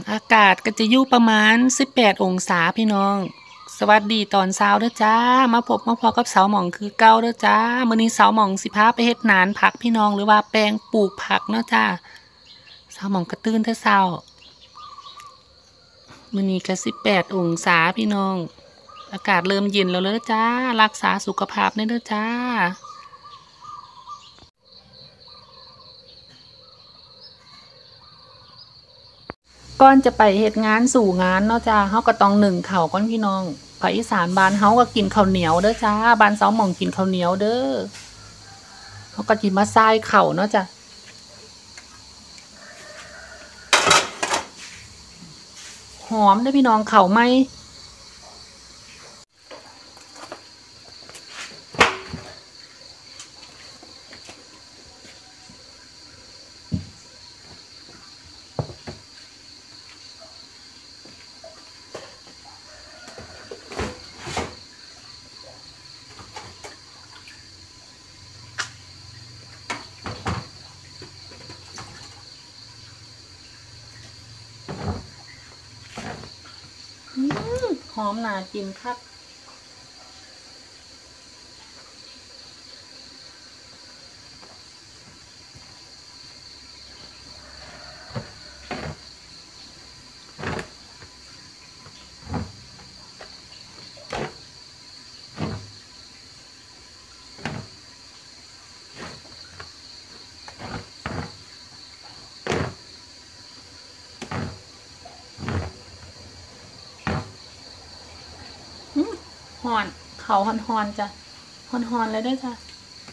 อากาศก็จะอยู่ประมาณ18องศาพี่น้องสวัสดีตอนเช้าเด้อจ้ามาพบมาพอกับสาวหม่องคือเก่าเด้อจ้ามื้อนี้สาวหม่องสิพาไปเฮ็ดนานผักพี่น้องหรือว่าแปลงปลูกผักเนาะจ้าสาวหม่องก็ตื่นแต่เช้ามื้อนี้ก็18องศาพี่น้องอากาศเริ่มเย็นแล้วเด้อจ้ารักษาสุขภาพเด้อจ้าก่อนจะไปเฮ็ดงานสู่งานเนาะจ้าเฮาก็ต้องนึ่งข้าวก่อนพี่น้องภาคอีสานบ้านเฮาก็กินข้าวเหนียวเด้อจ้าบ้านสาวหม่องกินข้าวเหนียวเด้อเฮาก็สิมาทรายข้าวเนาะจ้าหอมเด้อพี่น้องข้าวไหมหอมน่ากินคักหอนเขาหอนๆจ้ะหอนๆเลยด้วยจ้ะ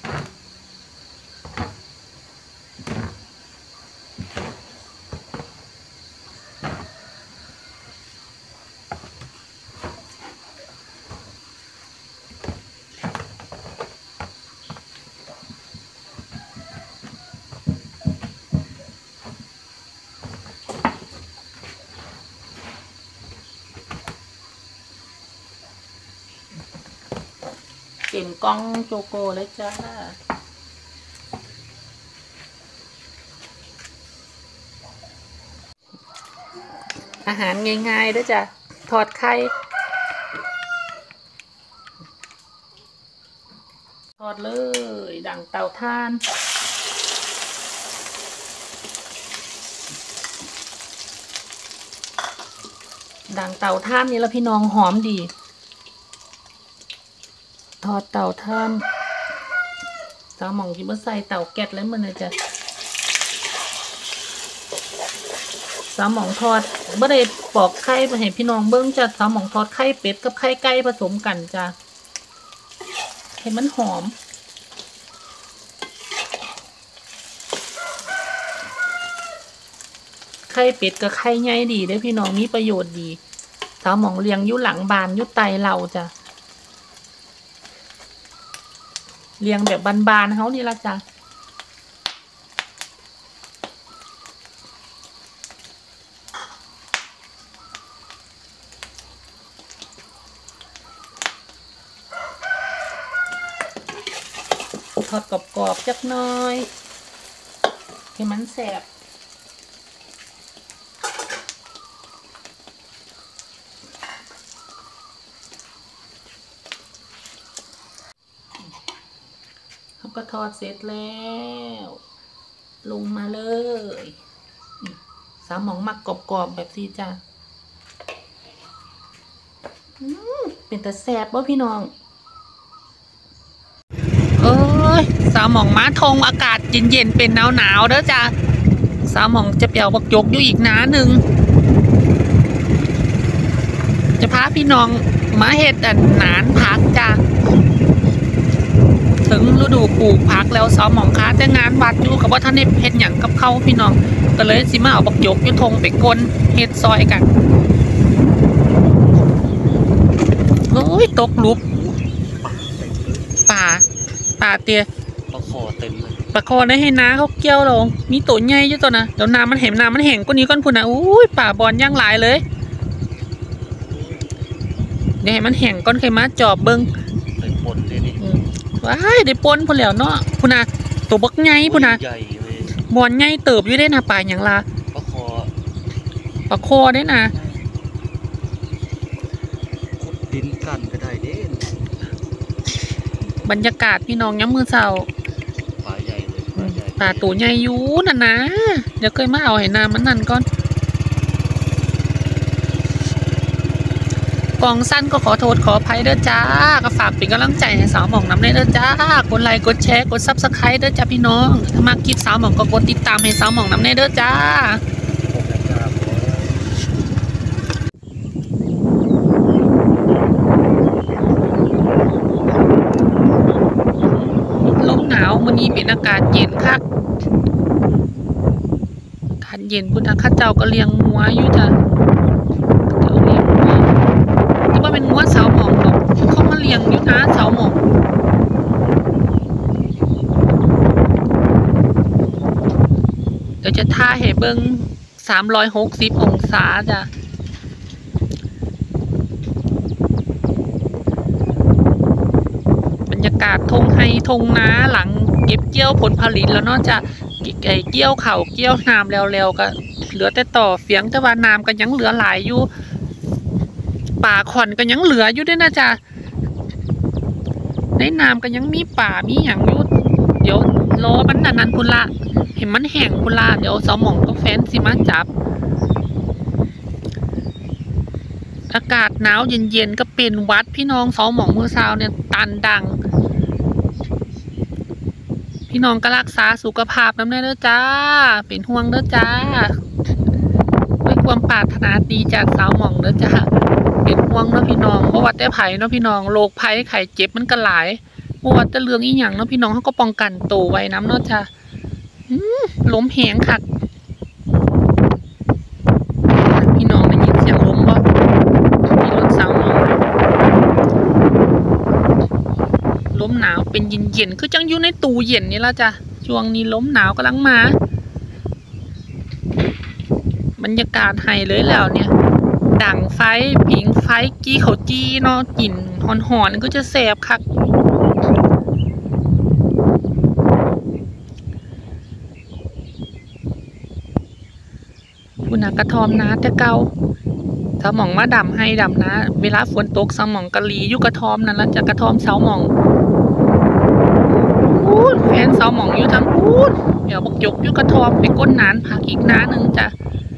เป็นกล้องโจโกเลยจ้าอาหารง่ายๆด้วยจ้ะทอดไข่ทอดเลยดังเตาถ่านดังเตาถ่านนี่แล้วพี่น้องหอมดีทอดเตาถ่านสาวหม่องที่มาใส่เตาแก๊สแล้วมันเลยจ้ะสาวหม่องทอดบ่ได้ปอกไข่ไปให้พี่น้องเบิ่งจ้ะสาวหม่องทอดไข่เป็ดกับไข่ไก่ผสมกันจ้ะให้มันหอมไข่เป็ดกับไข่ใหญ่ดีเด้อพี่น้องมีประโยชน์ดีสาวหม่องเลี้ยงอยู่หลังบ้านอยู่ไตเราจ้ะเลี้ยงแบบบานๆเฮานี่ละจ้ะทอดกรอบๆจักหน่อยให้มันแซ่บเขาก็ทอดเสร็จแล้วลงมาเลยสาวหม่องมักกรอบๆแบบนี้จ้ะเป็นตาแซ่บบ่พี่น้องสาวหม่องม้าทงอากาศเย็นๆเป็นหนาวๆเด้อจ้ะสาวหม่องจะเปียวบักยกอยู่อีกน้าหนึ่งจะพาพี่น้องมาเฮ็ดหนานผักจ้ะถึงฤดูปลูกผักแล้วสาวหม่องค้าแต่งานวัดอยู่กับว่าท่านเฮ็ดหยังกับเขาพี่น้องก็เลยสิมาเอาบักยกอยู่ทงไปกลเฮ็ดซอยกันโอ้ยตกลุบป่าเตี้ยปลาคอเต็มเลยปลาคอได้ให้น้าเขาเกี่ยวเรามีตัวใหญ่อยู่ตัวนะเดี๋ยวน้ำมันแห้งกว่านี้ก่อนพุ่นนะอุ้ยป่าบอลย่างหลายเลยเดี๋ยวให้มันแห้งก่อนใครมาจอบเบิ้งได้ปนเลยนี่ว้ายได้ปนพุ่นแล้วเนาะพุ่นนะตัวบักใหญ่พุ่นนะบอลใหญ่เติบอยู่ได้นะป่าอย่างละปลาคอปลาโคได้นะขุดดินกันก็ได้เด้บรรยากาศพี่น้องย้ำมือเช้าปลาใหญ่เลยปลาใหญ่ปลาตัวใหญ่อยู่น่ะนะเดี๋ยวเคยมาเอาให้น้ำมันนั่นก่อนกองสั้นก็ขอโทษขออภัยเด้อจ้าก็ฝากเป็นกำลังใจให้สาวหม่องน้ำเด้อจ้ากดไลค์กดแชร์กดซับสไครต์เด้อจ้าพี่น้องถ้ามาคลิปสาวหม่องก็กดติดตามให้สาวหม่องน้ำเด้อจ้าลมหนาวมื้อนี้เป็นอากาศเย็นคักอากาศเย็นพุ่นนะข้าเจ้าก็เลี้ยงงัวอยู่จ้ะเจ้าเลี้ยงงัวแต่ว่าเป็นงัวสาวหม่องหรอกเขามาเลี้ยงอยู่นะสาวหม่องเดี๋ยวจะท่าให้เบิ่ง360องศาจ้ะบรรยากาศทงไฮทงนาหลังเก็บเกี่ยวผลผลิตแล้วเนาะจะเกี่ยวเข่าเกี่ยวน้ำแล้วก็เหลือแต่ต่อเฟียงแต่ว่าน้ำก็ยังเหลือหลายอยู่ป่าขอนก็ยังเหลืออยู่ด้วยนะจ๊ะในน้ำก็ยังมีป่ามีอย่างอยู่เดี๋ยวรอมันนานๆพุ่นละเห็นมันแห้งพุ่นละเดี๋ยวสาวหม่องก็แฟนสิมาจับอากาศหนาวเย็นๆก็เป็นวัดพี่น้องสาวหม่องมือเช้าเนี่ยตันดังพี่น้องก็รักษาสุขภาพน้ำเด้อจ้าเป็นห่วงเด้อจ้าด้วยความปรารถนาดีจากสาวหม่องเด้อจ้าเป็นห่วงเนาะพี่น้องเพราะว่าแต่ไผ่เนาะพี่น้องโรคภัยไข้เจ็บมันก็หลายเพราะว่าแต่เรื่องอีหยังเนาะพี่น้องเขาก็ป้องกันตัวไว้น้ำเนาะจ้าล้มแหงคักพี่น้องได้ยินเสียงล้มบ่มีรถสาวหม่องลมหนาวเป็นเย็นๆคือจังอยู่ในตู้เย็นนี่ละจ้ะช่วงนี้ลมหนาวกำลังมาบรรยากาศไฮเลยแล้วเนี่ยดังไฟผิงไฟกี้เขาจี้เนาะกลิ่นหอนๆก็จะแสบคักคุณกระทอมนะแต่เก่าสาวหม่องมาดำให้ดำนะเวลาฝนตกสาวหม่องกะลีอยู่กระทอมนั่นละจะกระทอมสาวหม่องแฟนสาวหม่องอยู่ทั้งพูดเดี๋ยวบักยกอยู่กระทอมไปก้นนานผักอีกน้าหนึ่งจ้ะ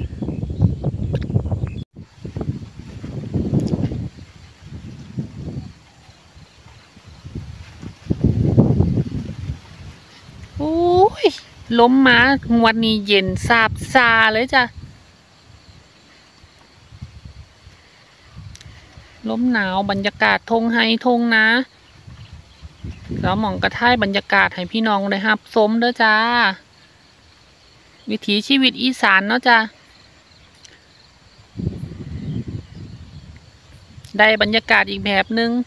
โอ้ยล้มมาวันนี้เย็นซาบซาเลยจ้ะลมหนาวบรรยากาศทงไฮทงนะแล้วหม่องกระท่ายบรรยากาศให้พี่น้องได้รับชมเด้อจ้าวิถีชีวิตอีสานเนาะจ้าได้บรรยากาศอีกแบบนึง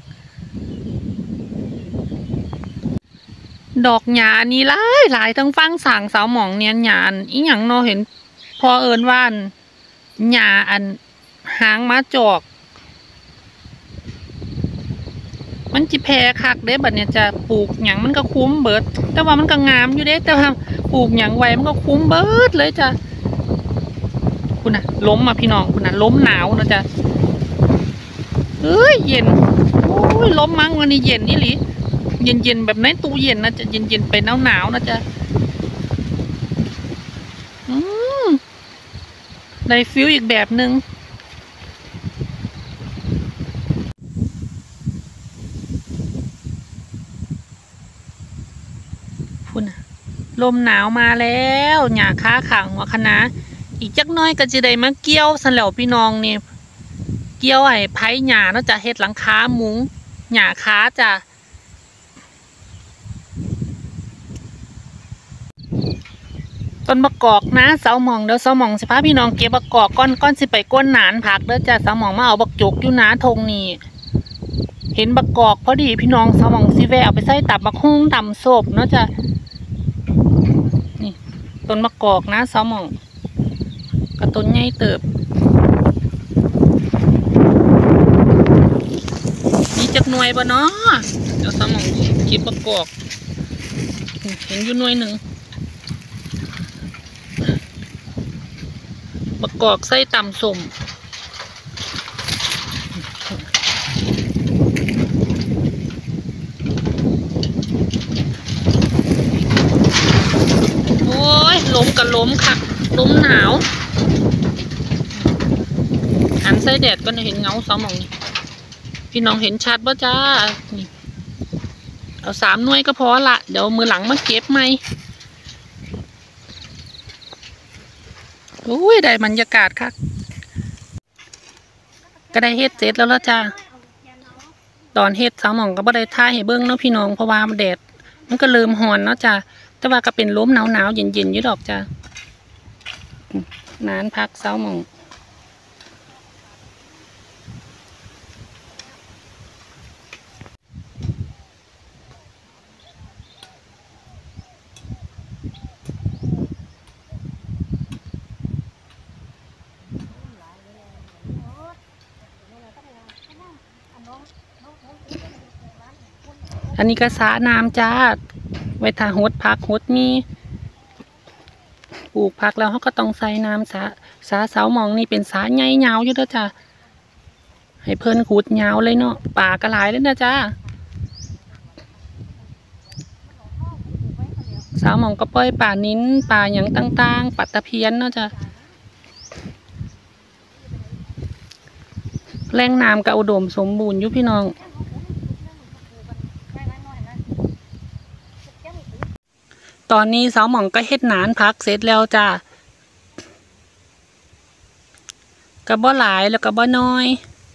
ดอกหญ้านี่หลายทั้งฟังสางสาวหม่องเนี่ยหญ้าอีหยังเนาะเห็นพอเอิญว่าหญ้าหางม้าจอกมันจิแพรคักเด้บัดเนี่ยจะปลูกหยังมันก็คุ้มเบิดแต่ว่ามันก็งามอยู่เด้แต่ว่าปลูกหยังไว้มันก็คุ้มเบิดเลยจ้ะคุณน่ะล้มมาพี่น้องคุณน่ะล้มหนาวนะจ้ะเอ้ยเย็นโอ้ยล้มมั้งวันนี้เย็นนี่หรือเย็นแบบในตู้เย็นนะจะเย็นไปหนาวนะจ้ะได้ฟิลอีกแบบนึงลมหนาวมาแล้วหญ้าค้าขังหัวคณะอีกจักน้อยก็จะได้มาเกี่ยวสันแล้วพี่น้องนี่เกี่ยวไอ้ไผ่หญ้าเนาะจะเฮ็ดหลังคามุ้งหญ้าค้าจ้ะต้นมะกอกนะสาวหม่องเดี๋ยวสาวหม่องสิพาพี่น้องเก็บมะกอกก้อนสิไปก้นหนานผักเด้อจ้ะสาวหม่องมาเอาบักจกอยู่นะทงนี่เห็นบักกอกพอดีพี่น้องสาวหม่องสิแวะเอาไปใส่ตับบักฮุ้งตำโศบเนาะจ้ะต้นมะกอกนะสาวหม่องกับต้นใหญ่เติบมีจักหน่วยบ่เนาะเดี๋ยวสาวหม่องคิดมะกอกเห็นอยู่หน่วยหนึ่งบักกอกใส่ตำส้มโอ้ยล้มกับล้มค่ะล้มหนาวหันใส่แดดก็เห็นเงาสองหมองพี่น้องเห็นชัดป่ะจ้านี่เอา3 หน่วยก็พอละเดี๋ยวมือหลังมาเก็บไหมโอ้ยได้บรรยากาศค่ะก็ได้เฮ็ดเสร็จแล้วละจ้าตอนเฮ็ดสาวหม่องก็บ่ได้ท่ายให้เบิ่งเนาะพี่น้องเพราะว่าแดดมันก็เริ่มร้อนเนาะจ้าแต่ว่าก็เป็นลมหนาวๆเย็นๆอยู่ดอกจ้านานพักสาวหม่องอันนี้ก็สระน้ำจ้าไว้ทาหดพักหดมีปลูกผักแล้วเขาก็ต้องใส่น้ำสระสาวหมองนี่เป็นสระใหญ่ยาวอยู่เด้อจ้าให้เพิ่นขุดยาวเลยเนาะป่ากระหลายเลยนะจ้าสาวหมองก็ปล่อยป่านิ้นป่าอย่างต่างๆปัตตะเพียนเนาะจ้าแหล่งน้ำก็อุดมสมบูรณ์อยู่พี่น้องตอนนี้สาวหม่องก็เฮ็ดหนานพักเสร็จแล้วจ้ากระบ่หลายแล้วกระบ่น้อย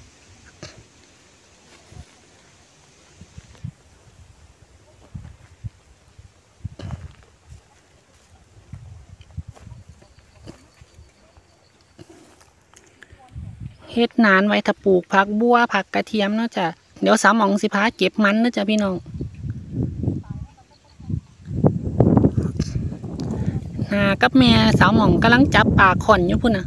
เฮ็ดหนานไว้ถ้าปลูกผักบัวผักกระเทียมเนาะจ้ะเดี๋ยวสาวหม่องสิพาเก็บมันเนาะจ้ะพี่น้องกับแม่สาวหม่องกำลังจับปลาข่อนอยู่พุ่นน่ะ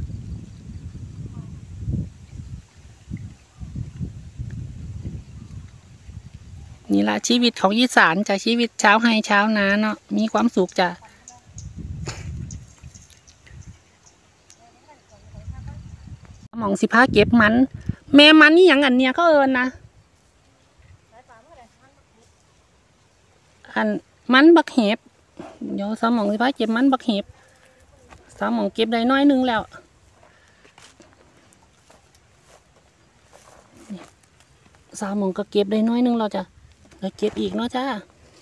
นี่ละชีวิตของอีสานจ้ะชีวิตเช้าให้เช้านาเนาะมีความสุขจ้ะหม่องสิพาเก็บมันแม่มันนี่อย่างอันเนี้ยก็เอิญนะอันมันบักเห็บเดี๋ยวสาวหม่องสิพาเก็บมันบักเห็บสาวหม่องเก็บได้น้อยนึงแล้วสาวหม่องก็เก็บได้น้อยนึงแล้วจ้ะแล้วเก็บอีกเนาะจ้า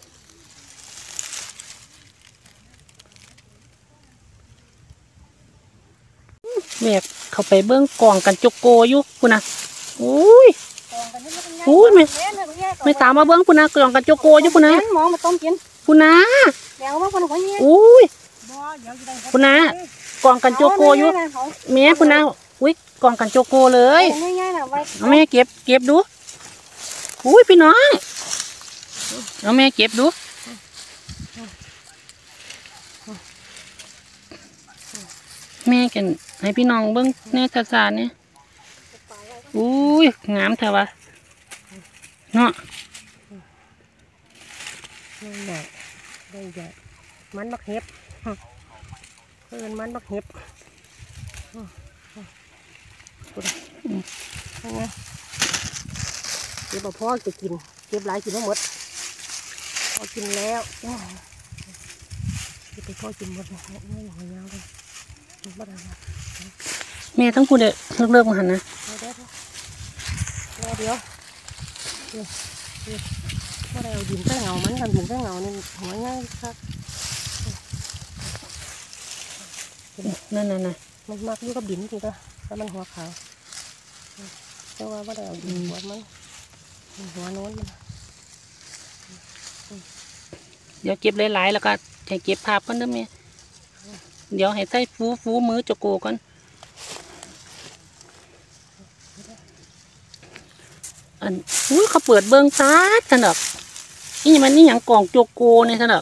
แหวกเข้าไปเบื้องกองกันจกโกอยู่คุณนะอุ้ยอุ้ยไม่ตามมาเบื้องคุณนะกองกันจกโกอยู่คุณนะมองมาต้มกินคุณนะอุ้ยคุณนะกองกันจกโกอยู่แม่คุณนะอุ้ยกองกันจกโกเลยเอาแม่เก็บดูอุ้ยพี่น้องเอาแม่เก็บดูแม่กันให้พี่น้องเบิ้งแน่ศาสตร์เนี่ยอุ้ยงามเถอะวะเนาะได้ใหญ่มันบักเห็บเพิ่นมันบักเห็บเก็บพ่อจะกินเก็บหลายกินทั้งหมดพอกินแล้วเก็บไปพ่อกินหมดเลยไม่หัวยาวเลยแม่ต้องพูดเลยเลิกมาหันนะเดี๋ยวว่าเราดินใส่เงามันทำดินใส่เงานี่หัวง่ายครับนั่นมันมากอยู่กับดินจริงก็แล้วมันหัวขาวแต่ว่าเราดินหัวมันหัวโน้นเดี๋ยวเก็บหลายๆแล้วก็ให้เก็บภาพกันเด้อแม่เดี๋ยวให้ใส่ฟูมือจโกก่อนอันอุ้ยเขาเปิดเบิ้งซัดสนับนี่มันนี่อย่างกล่องโจโกเนี่ยสนับ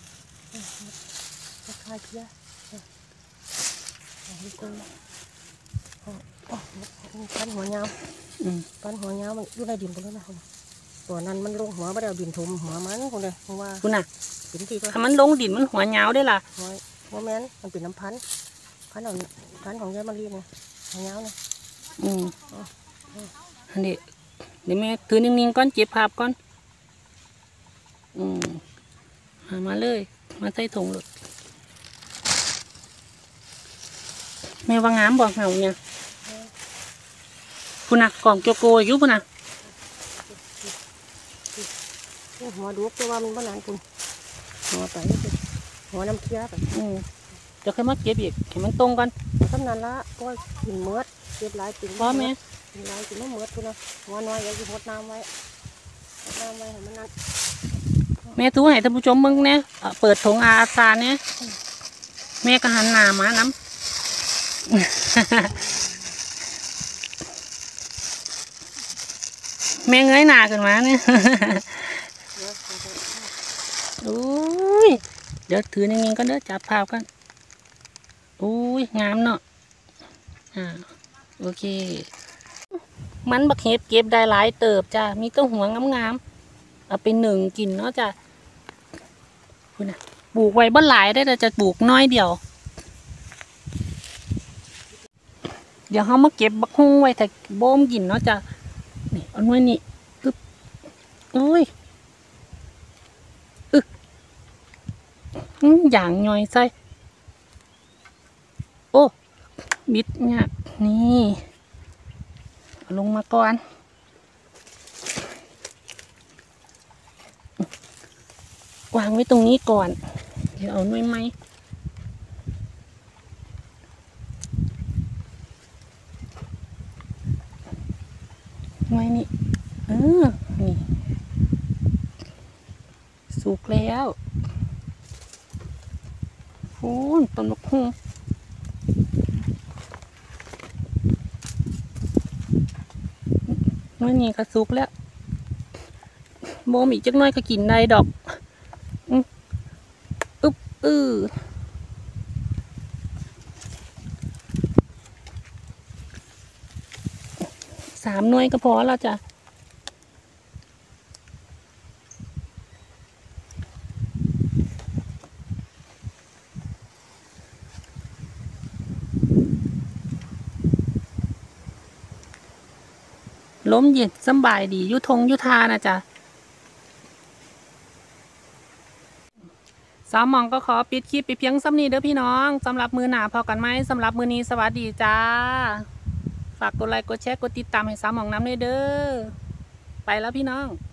ปั้นหัวยาวปั้นหัวยาวมันอยู่ในดินคนนั้นนะตัวนั้นมันลงหัวไม่ได้เอาดินถมหัวมันคนเดียวเพราะว่าคุณน่ะถ้ามันลงดินมันหัวยาวได้ล่ะหัวแม่นมันเป็นน้ำพันพันของยายมารีเนี่ยหางยาวเนี่ยอันนี้เดี๋ยวแม่ถือนิ่งๆก่อนเก็บภาพก่อนหามาเลยมาใส่ถุงเลยแม่ว่างามบอกเหงาเนี่ยพุ่นน่ะกล่องโจโกอยู่พุ่นน่ะหัวดูกแต่ว่ามันบ้านนานคุณหัวไปหัวน้ำเคี้ยวไปจะค่อยมาเก็บอีกให้มันตรงกันสำนันละก็กินเมือดเก็บหลายกินพร้อมไหมกินหลายกินไม่เมือดคุณนะหัวน้อยอย่ากินหดน้ำไว้ให้มันนั่นแม่ทูให้ท่านผู้ชมมึงเนี่ยเปิดถุงอาซาเนี่ยแม่ก็หันหน้ามาน้ำ แม่เงยหน้าขึ้นมาเนี่ย อุ้ยเดี๋ยวถือนิ่งๆก็เด้อจับภาพกันอุ้ยงามเนาะโอเค มันบักเห็ดเก็บได้หลายเติบจ้ะมีต้นหัวงามๆเอาไปหนึ่งกินเนาะจ้ะคุณน่ะปลูกไว้บ่หลายได้แต่จะปลูกน้อยเดียว เดี๋ยวเขามาเก็บบักฮุ้งไว้แต่โบมกินเนาะจ้ะนี่เอาหน่วยนี่อึ๊บโอ้ยอย่างย่อยใส่โอ้บิดเนี่ยนี่เอาลงมาก่อนวางไว้ตรงนี้ก่อนเดี๋ยวเอาหน่วยไม้หน่วยนี่นี่สุกแล้วโอ้ยต้นมะฮุ่งหน่วยนี้ก็สุกแล้วโบมอีกจักหน่อยก็กินได้ดอก3 หน่วยก็พอแล้วจ้ะลมเย็นสบายดียุทงยุทานะจ๊ะสาวหมองก็ขอปิดคลิปไปเพียงซ้ำนี้เด้อพี่น้องสำหรับมือหนาพอกันไหมสำหรับมือนี้สวัสดีจ้าฝากกดไลค์กดแชร์กดติดตามให้สาวหมองน้ำเลยเด้อไปแล้วพี่น้อง